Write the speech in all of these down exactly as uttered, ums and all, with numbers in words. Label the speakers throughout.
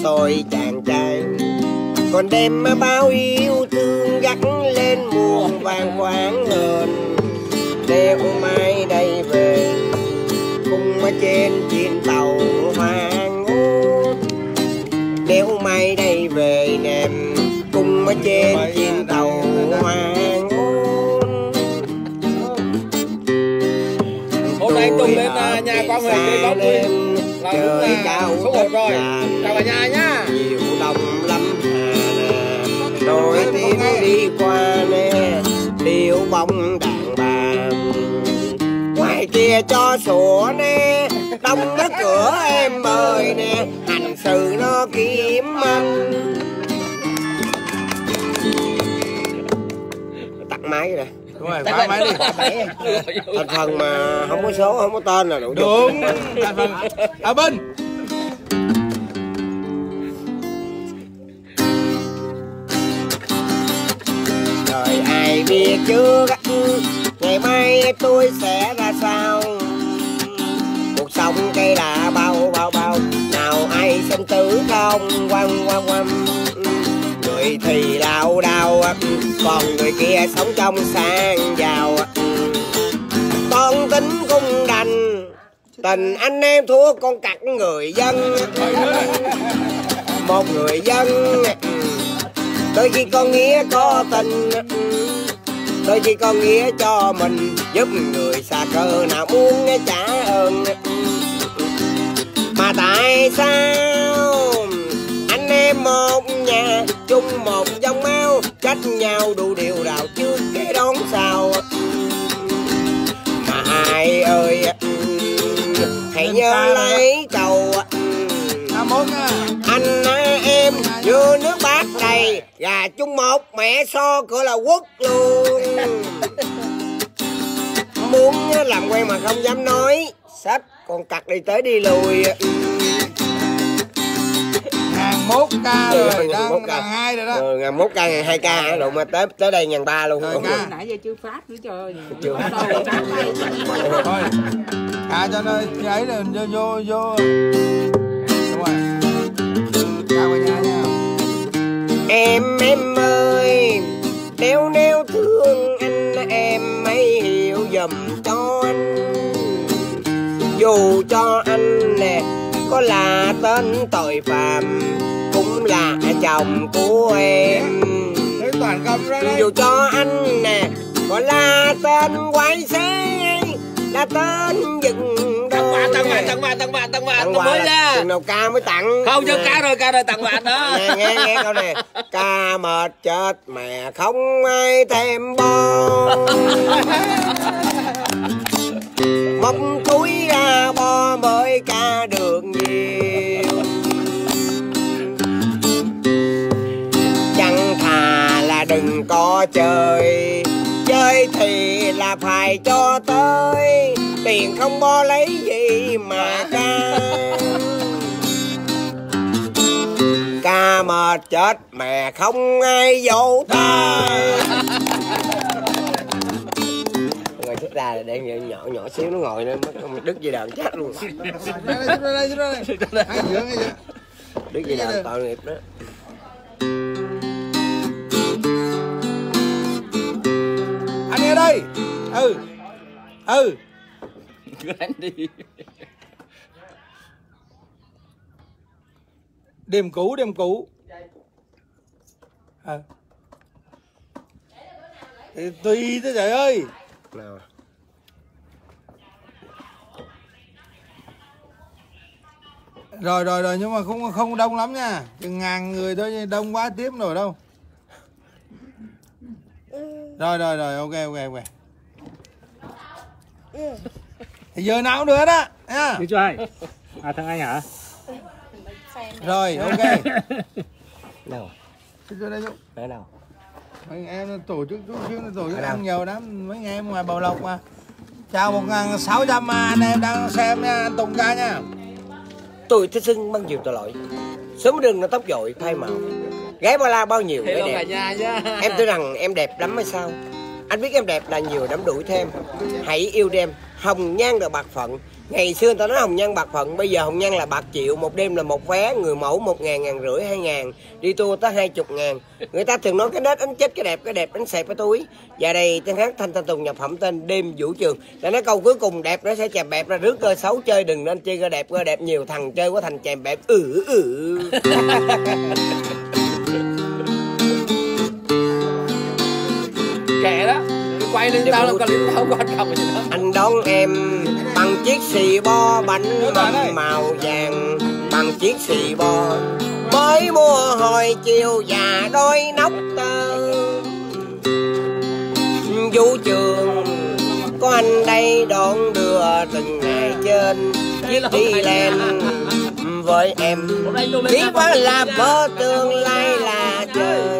Speaker 1: tôi chàng trai, còn đêm bao yêu thương gắt lên muôn vàng khoáng hơn. Đeo mai đây về cùng trên chiếc tàu hoàng hôn, đeo mai đây về nèm cùng trên chiếc tàu hoàng hôn.
Speaker 2: Hôm nay Tùng lên nhà qua người với bóng đêm trời cao số một rồi. Chào cả nhà nhá.
Speaker 1: Chiều đông lâm hà đôi tiếng đi qua nè, điệu bóng đàn bà ngoài kia cho sủa nè, đông nó cửa em ơi nè, hành sự nó kiếm anh. Tắt máy rồi.
Speaker 3: Đúng rồi, phá máy đi.
Speaker 1: Thành phần mà không có số, không có tên là đủ.
Speaker 3: Đúng. Thành phần. À bên.
Speaker 1: Rồi ai biết trước ngày mai tôi sẽ ra sao, cuộc sống cây là bao bao bao, nào ai sinh tử không quăng quăng quăng. Người thì lao đao, còn người kia sống trong sang giàu. Con tính cung đành, tình anh em thua con cặc người dân. Một người dân đôi khi con nghĩa có tình, đôi khi con nghĩa cho mình, giúp người xa cơ nào muốn trả ơn. Mà tại sao anh em một nhà chung một dòng máu, trách nhau đủ điều đạo trước cái đón sao. Mà ai ơi hãy nhớ lấy cầu anh em như nước bát đầy, gà chung một mẹ so cửa là quốc luôn. Muốn làm quen mà không dám nói, sách còn cặc đi tới đi lùi.
Speaker 3: Ngàn mốt ca rồi, đang ngàn hai rồi đó.
Speaker 1: Ừ, ngàn mốt ca, ngàn hai ca rồi mà tới tới đây ngàn ba luôn.
Speaker 3: Rồi, ca.
Speaker 4: Nãy giờ chưa phát nữa trời.
Speaker 1: Chưa.
Speaker 3: Thôi, ca cho nó ấy là vô vô vô. Đúng rồi. Ca qua nhà nha.
Speaker 1: Em em ơi, nếu nếu thương anh em hãy hiểu dùm cho anh. Dù cho anh nè có là tên tội phạm, cũng là chồng của em.
Speaker 3: Toàn công ra đây.
Speaker 1: Dù cho anh nè có là tên quái xế, là tên dừng
Speaker 2: Tặng quà, tặng quà, tặng quà, tặng quà, tặng quà, tặng mới ra.
Speaker 1: Chừng nào ca mới tặng.
Speaker 2: Không chứ ca rồi, ca rồi tặng quà đó.
Speaker 1: Nghe, nghe, nghe câu này. Ca mệt chết mẹ không ai thêm bo. Móc túi ra bo mới ca được nhiều. Chẳng thà là đừng có chơi, chơi thì là phải cho tới, tiền không bo lấy gì mà ca. Ca mệt chết mẹ không ai dỗ tay. Ngồi thích ra là để nhỏ nhỏ xíu nó ngồi nên mất đứt dây đàn chết luôn.
Speaker 3: Đây đây đây đây đây. Hai giữa hai giữa.
Speaker 1: Đứt dây đàn tội nghiệp đó.
Speaker 3: Anh nghe đây. Ừ. Ừ.
Speaker 2: Cứ đánh đi.
Speaker 3: Đêm cũ, đêm cũ. À. Thì tùy thế trời ơi.
Speaker 1: Nào.
Speaker 3: Rồi rồi rồi nhưng mà không không đông lắm nha. Chừng ngàn người thôi, đông quá tiếp nổi đâu. Rồi rồi rồi, ok ok ok. Thì giờ nào cũng được đó nha.
Speaker 5: Đi cho ai? À thằng anh hả?
Speaker 3: Rồi ok.
Speaker 1: Đâu?
Speaker 3: Cho đây chút.
Speaker 1: Ở đâu?
Speaker 3: Mấy em tổ chức chút xíu, tổ chức ăn nhiều lắm, mấy em ngoài Bảo Lộc mà. Chào một ngàn sáu trăm anh em đang xem nha, anh Tùng ca nha.
Speaker 1: Tôi thích xưng bằng nhiều tội lỗi. Sớm rừng nó tóc dội phai màu, gái ba la bao nhiêu
Speaker 2: Hello
Speaker 1: đẹp.
Speaker 2: cả nhà nhá.
Speaker 1: Em tưởng rằng em đẹp lắm hay sao? Anh biết em đẹp là nhiều đắm đuổi thêm. Hãy yêu em, hồng nhan được bạc phận, Ngày xưa người ta nói hồng nhan bạc phận, bây giờ hồng nhan là bạc triệu. Một đêm là một vé, người mẫu một ngàn, ngàn rưỡi, hai ngàn. Đi tour tới hai chục ngàn. Người ta thường nói cái nết ánh chết, cái đẹp, cái đẹp ánh xẹp cái túi. Và đây tên hát Thanh Thanh Tùng nhập phẩm tên Đêm Vũ Trường. Để nói câu cuối cùng đẹp nó sẽ chèm bẹp ra, rước cơ xấu chơi đừng nên chơi cơ đẹp, cơ đẹp nhiều thằng chơi quá thành chèm bẹp. Ừ ừ.
Speaker 2: Kệ đó, quay lên tao làm clip tao quan trọng gì đó.
Speaker 1: Anh đón em bằng chiếc xì bo bánh mâm màu vàng, bằng chiếc xì bo mới mua hồi chiều và đôi nóc tơ. Vũ Trường có anh đây đón đưa từng ngày trên chiếc đi lên với em, biết quá là mơ tương lai là trời.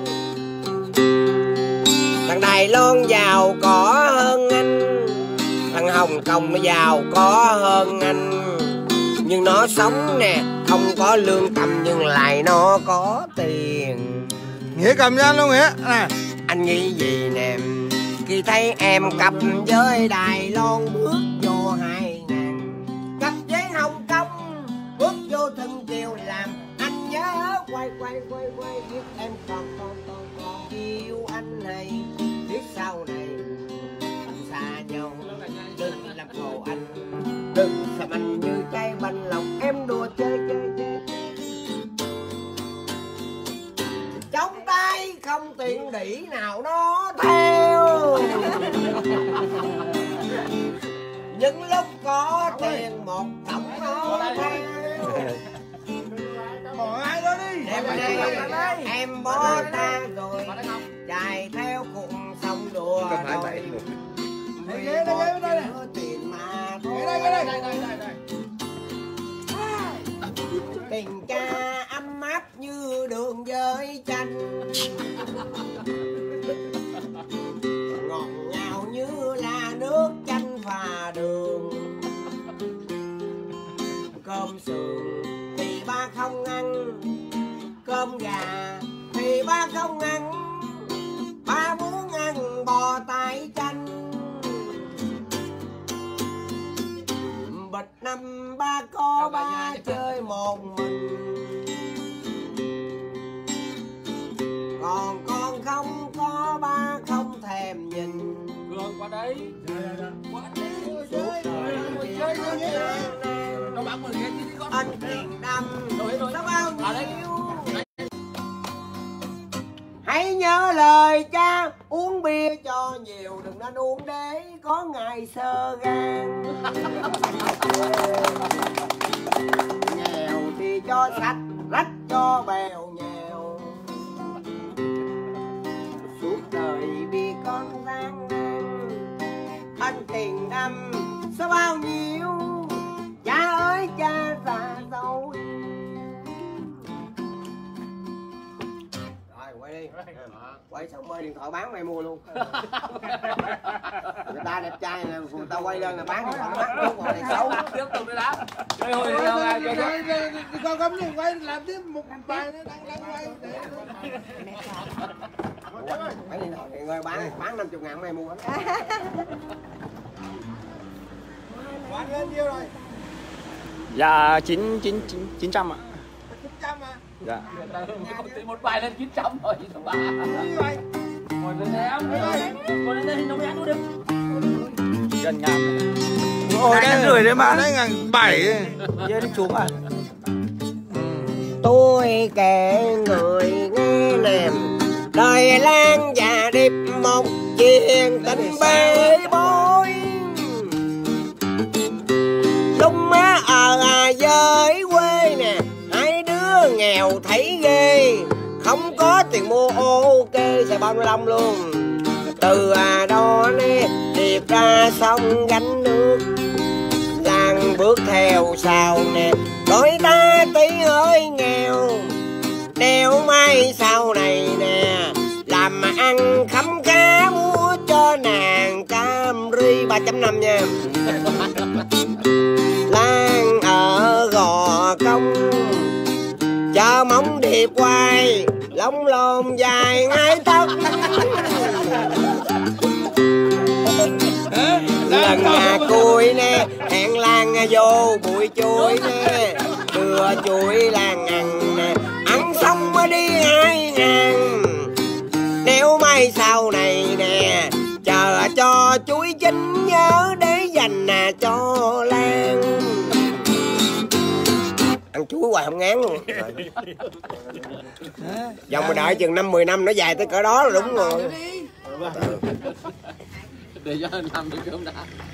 Speaker 1: Thằng Đài Loan giàu có hơn anh, thằng Hồng Kông nó giàu có hơn anh, nhưng nó sống nè không có lương tâm nhưng lại nó có tiền.
Speaker 3: Nghĩa cầm cho anh luôn Nghĩa nè.
Speaker 1: Anh nghĩ gì nè khi thấy em cặp với Đài Loan bước vô hai ngàn, cặp với Hồng Kông bước vô thân chiều làm anh nhớ quay quay quay quay biết em còn còn còn còn yêu anh hay biết sau này anh xa nhau đừng làm khổ anh, đừng xem anh như trái banh lòng em đùa chơi chơi chơi. Trong tay không tiền đỉ nào nó theo, những lúc có tiền một tổng nó theo.
Speaker 3: Bỏ ai đó đi.
Speaker 1: Em đây em bó ta rồi chạy theo cùng sông đùa đôi. Vì có tiền mà thôi. Tình ca ấm áp như đường với chanh, ngọt ngào như là nước chanh và đường. Cơm sườn thì ba không ăn, cơm gà thì ba không ăn, ba muốn ăn bò tái chanh. Bịch năm ba có ba chơi một mình, còn con không có ba không thèm nhìn.
Speaker 2: Cường qua đấy. Qua đấy.
Speaker 1: Suốt đời
Speaker 2: Chơi nó bán mười cái chứ con.
Speaker 1: anh tiền đâm nó bao nhiêu. Hãy nhớ lời cha uống bia cho nhiều, đừng nên uống để có ngày sơ gan. Nghèo thì cho sạch, rách cho bèo nhèo. Suốt đời vì con gian nan, anh tiền đâm sao bao nhiêu. Cha ơi cha già rồi. Rồi quay đi. Quay xong mời điện thoại bán mày mua luôn. Người ta đẹp trai nè, người ta quay lên là bán điện thoại bán luôn rồi này xấu.
Speaker 2: Tiếp tục đi đá. Chơi hồi đi đâu ai chơi tiếp.
Speaker 3: Con cấm đi quay làm tiếp một bài nữa đang đang quay.
Speaker 1: Bán điện thoại người bán bán năm mươi ngàn mày mua.
Speaker 3: Bán lên nhiêu rồi?
Speaker 5: Dạ chín chín chín chín trăm ạ.
Speaker 3: chín trăm à?
Speaker 5: Dạ.
Speaker 2: Một bài lên chín trăm rồi thằng bà.
Speaker 3: Như vậy.
Speaker 2: Ngồi lên em. Ngồi lên đây nấu ăn luôn được.
Speaker 5: Gần ngàn.
Speaker 3: Ôi đấy rưỡi đấy mà. Đấy ngàn bảy.
Speaker 5: Giờ đi xuống à.
Speaker 1: Tôi kể người nghe nèm đời lan và điệp một chuyện tình bê bối. Lúc má ở à giới quê nè, hai đứa nghèo thấy ghê, không có tiền mua ok xài bao nhiêu lông luôn. Từ à đó nè điệp ra sông gánh nước, Lan bước theo sau nè đôi ta tí hơi nghèo. Đeo mai sau này nè làm mà ăn khấm khá, mua cho nàng Camry ba chấm năm nha. Lan ở Gò Công chợ móng điệp quay, lông lồn dài ngay tóc. lần nhà cuối nè hẹn làng vô bụi chuối nè đưa chuối làng ăn nè ăn xong mới đi hai ngàn nếu may sau này nè chờ cho chuối chín nhớ để dành nè cho Lan ăn chuối hoài không ngán luôn dòng mà đợi chừng năm mười năm nó dài tới cỡ đó là đúng rồi.
Speaker 2: Để cho anh làm được cơm đã.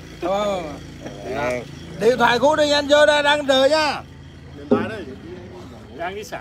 Speaker 3: Điện thoại cũ đi anh vô đây đang đợi nha.
Speaker 4: Điện thoại đây. Đang đi xả.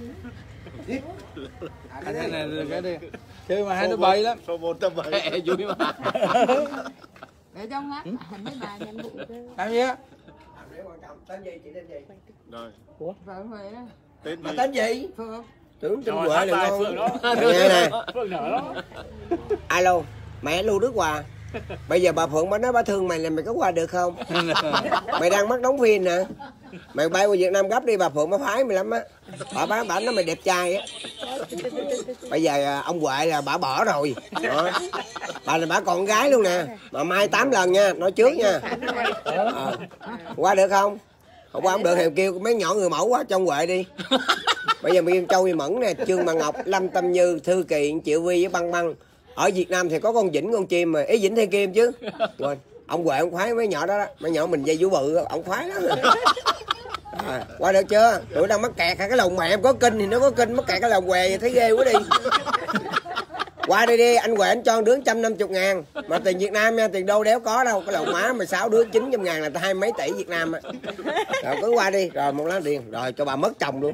Speaker 3: Cái này được cái đi. Chơi mà hai đứa bậy lắm.
Speaker 4: Số một trăm bảy.
Speaker 2: Vui mà.
Speaker 6: Để trong hát mấy bài nhận vụ chứ.
Speaker 3: Làm gì á?
Speaker 1: Tên gì chị tên gì?
Speaker 4: Rồi.
Speaker 6: Vợ Huệ đó.
Speaker 4: Tên gì?
Speaker 1: Tên gì?
Speaker 6: Phượng.
Speaker 1: Tưởng tên Huệ là ngon.
Speaker 4: Phượng đó.
Speaker 1: Nghe nè.
Speaker 4: Phượng nở đó.
Speaker 1: Alo, mẹ Lưu Đức Hòa. Bây giờ bà Phượng bà nói bà thương mày là mày có qua được không? Mày đang mắc đóng phim nè. Mày bay qua Việt Nam gấp đi bà Phượng bà phái mày lắm á. Bà bà bà nói mày đẹp trai á. Bây giờ ông Huệ là bà bỏ rồi. Đó. Bà là bà còn gái luôn nè. Mà mai tám lần nha, nói trước nha. À. Qua được không? Không qua không được thì kêu mấy nhỏ người mẫu quá trong Huệ đi. Bây giờ Miên Châu Huy Mẫn nè, Trương Bằng Ngọc, Lâm Tâm Như, Thư Kiện, Triệu Vi với Băng Băng. Ở Việt Nam thì có con Vĩnh con chim mà, ý Vĩnh Thiên Kim chứ. Rồi, ông Huệ ông khoái mấy nhỏ đó đó, mấy nhỏ mình dây vũ bự ông khoái lắm. À, qua được chưa? Tụi đang mắc kẹt cái lồng mẹ em có kinh thì nó có kinh mắc kẹt cái lồng què thấy ghê quá đi. Qua đây đi, anh Huệ anh cho đứa một trăm năm mươi ngàn. Mà tiền Việt Nam nha, tiền đô đéo có đâu. Cái lồng má mà sáu đứa chín trăm ngàn là hai mấy tỷ Việt Nam á. Rồi cứ qua đi, rồi một lá tiền, rồi cho bà mất chồng luôn.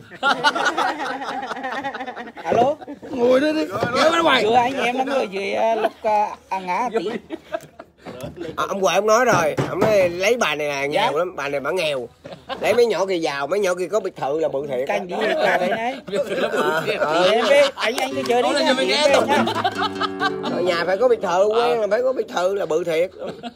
Speaker 7: Alo,
Speaker 3: Ngồi đi đi. Kéo nó ngoài.
Speaker 7: chưa anh em nó người dưới lúc ăn ngã tí.
Speaker 1: À, ông Huệ ông nói rồi, ông nói lấy bà này là nghèo lắm, bà này bà nghèo. Lấy mấy nhỏ kia giàu, mấy nhỏ kia có biệt thự là bự thiệt.
Speaker 7: Canh đi cả đấy này.
Speaker 1: Ờ,
Speaker 7: Em đi, anh anh cứ chơi đi nha. Em nghe tục nha.
Speaker 1: ở nhà phải có biệt thự, quen là phải có biệt thự là bự thiệt.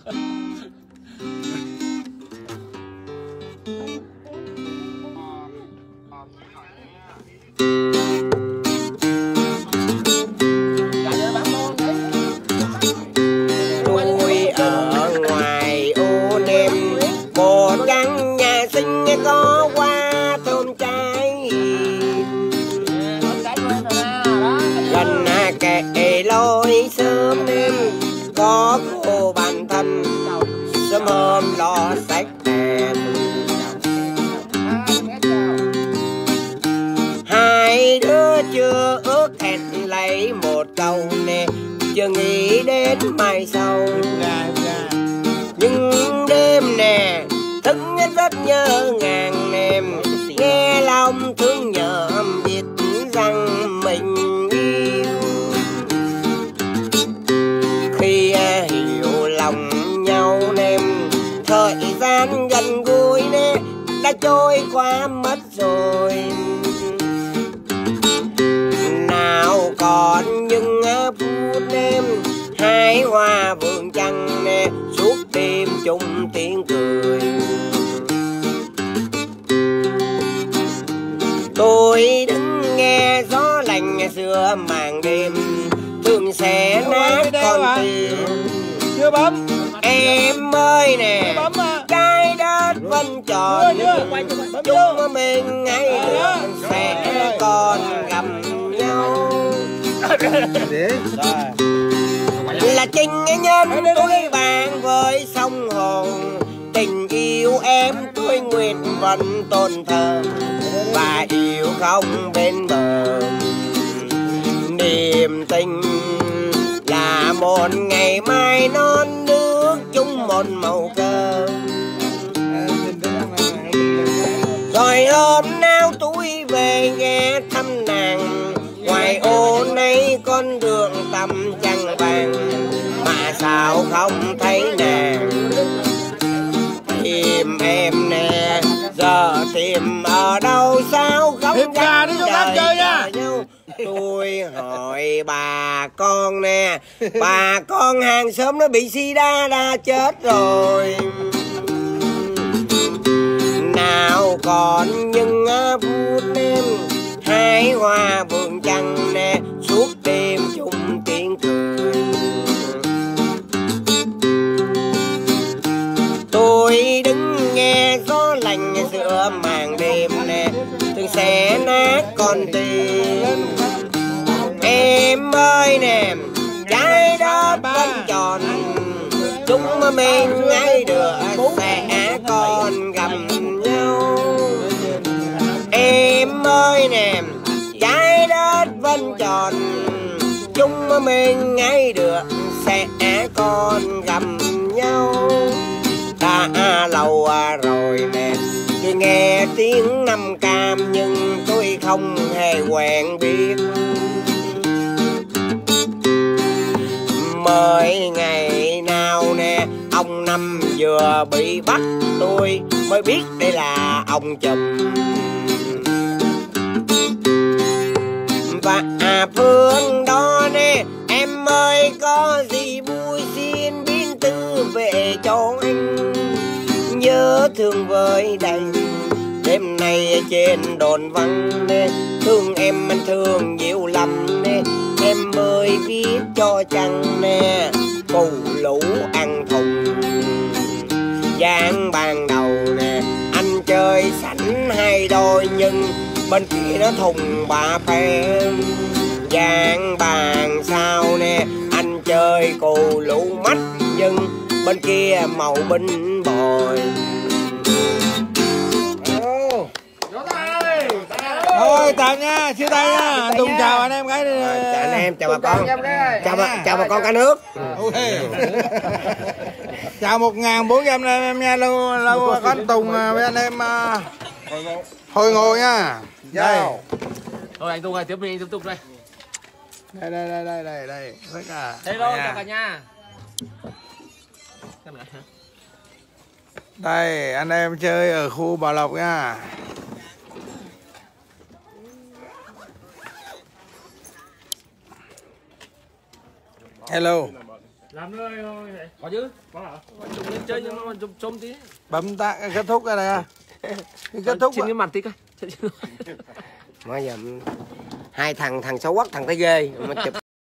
Speaker 1: Tôi ở ngoài ô nem một căn nhà xinh có hoa thơm trái gần kệ lối sớm đêm có cô bạn thân sớm hôm lo sách đèn hai đứa chưa ước hẹn lấy một câu nè chưa nghĩ đến mai sau nhưng đêm nè thức rất nhớ ngàn em nghe lòng thương nhớ biết rằng mình yêu khi hiểu lòng nhau em thời gian gần gũi nè đã trôi qua mất rồi nào còn những phút em hai hoa vườn trăng nè suốt đêm chung tiếng cười tôi đứng nghe gió lạnh xưa màn đêm thường sẽ nát con tim
Speaker 3: Chưa bấm.
Speaker 1: em ơi nè trái đất vẫn tròn chúng mình ngày sẽ còn gặp nhau là tình nhân tôi bạn với sông hồn tình yêu em tôi nguyện vẫn tôn thờ và yêu không bên bờ niềm tình là một ngày mai non nước chung một màu cờ rồi hôm nào tôi về nghe thăm nàng ngoài ô này con đường tầm trăng vàng mà sao không thấy nàng tìm em nè giờ tìm ở đâu sao không
Speaker 3: Tìm gà đi cho ta chơi nha.
Speaker 1: tôi hỏi bà con nè bà con hàng xóm nó bị sida đã chết rồi nào còn những phút đêm hai hoa vườn trăng nè suốt đêm chung tiếng cười con tim. Em ơi nè, trái đất vẫn tròn, chúng mình ngay được sẽ còn gặp nhau. Em ơi nè, trái đất vẫn tròn, chúng mình ngay được sẽ còn gặp nhau. Đã lâu rồi nè, tôi nghe tiếng năm cam nhưng tôi không hề quen biết. Mới ngày nào nè, ông Năm vừa bị bắt, tôi mới biết đây là ông Chùm. Và à phương đó nè, em ơi có gì vui xin biến tư về cho anh. Nhớ thương với đành đêm nay trên đồn vắng nè, thương em anh thương nhiều lắm nè, em ơi viết cho chăng nè, bù lũ ăn thùng. Giang ban đầu nè, anh chơi sẵn hai đôi nhưng bên kia nó thùng bà phe. Giang bàn sau nè, anh chơi cù lũ mắt nhưng bên kia màu binh bồi.
Speaker 3: Thôi tạm nha, chia tay nha. Tùng chào anh em cái đi.
Speaker 1: Chào anh em, chào bà con. Chào bà, chào bà con cả nước.
Speaker 3: Okay. Chào một ngàn bốn trăm anh em nha. Lâu lâu có anh Tùng với anh em hồi ngồi nha. Chào.
Speaker 2: Thôi anh Tùng ơi, tiếp đi, tiếp tục đây.
Speaker 3: Đây đây đây đây đây đây. Tất cả.
Speaker 2: Đây rồi, chào cả nhà.
Speaker 3: Đây, anh em chơi ở khu Bảo Lộc nha. Hello.
Speaker 4: Làm nơi thôi.
Speaker 2: Có chứ?
Speaker 4: Có hả?
Speaker 2: Chụp lên chơi nhưng mà chụp chôm tí.
Speaker 3: Bấm ta kết thúc rồi này. Kết thúc.
Speaker 2: Trên cái mặt tí coi.
Speaker 1: Mà giờ hai thằng thằng xấu quắc thằng thấy ghê mà chụp